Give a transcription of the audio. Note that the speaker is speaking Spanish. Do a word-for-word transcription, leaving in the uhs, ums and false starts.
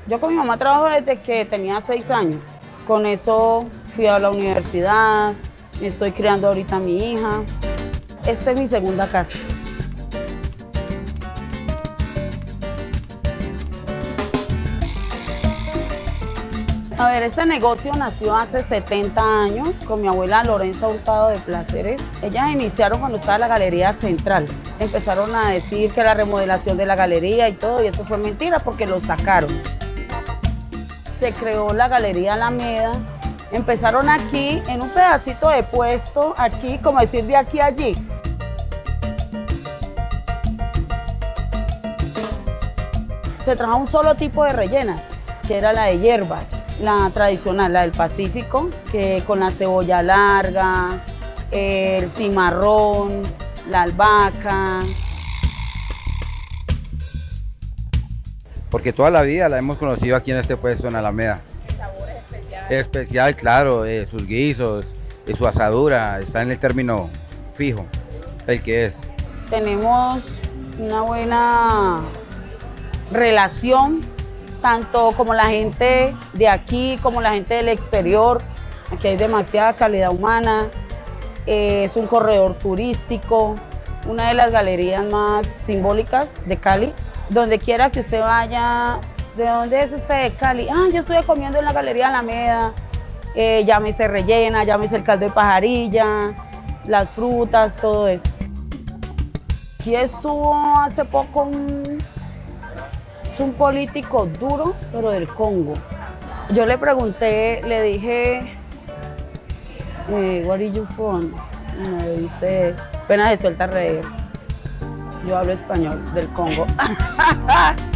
Yo con mi mamá trabajo desde que tenía seis años. Con eso fui a la universidad, estoy criando ahorita a mi hija. Esta es mi segunda casa. A ver, este negocio nació hace setenta años con mi abuela Lorenza Hurtado de Placeres. Ellas iniciaron cuando estaba la Galería Central. Empezaron a decir que la remodelación de la galería y todo, y eso fue mentira porque lo sacaron. Se creó la Galería Alameda. Empezaron aquí en un pedacito de puesto, aquí, como decir de aquí a allí. Se trabajaba un solo tipo de rellena, que era la de hierbas. La tradicional, la del Pacífico, que con la cebolla larga, el cimarrón, la albahaca. Porque toda la vida la hemos conocido aquí en este puesto en Alameda. ¿El sabor es especial? Especial, claro, eh, sus guisos, eh, su asadura, está en el término fijo, el que es. Tenemos una buena relación, tanto como la gente de aquí, como la gente del exterior. Aquí hay demasiada calidad humana, eh, es un corredor turístico, una de las galerías más simbólicas de Cali. Donde quiera que usted vaya, ¿de dónde es usted de Cali? Ah, yo estoy comiendo en la Galería Alameda, eh, llámese rellena, llámese el caldo de pajarilla, las frutas, todo eso. Aquí estuvo hace poco un... Es un político duro, pero del Congo. Yo le pregunté, le dije, eh, where are you from? Y me dice, apenas se suelta a reír. Yo hablo español, del Congo.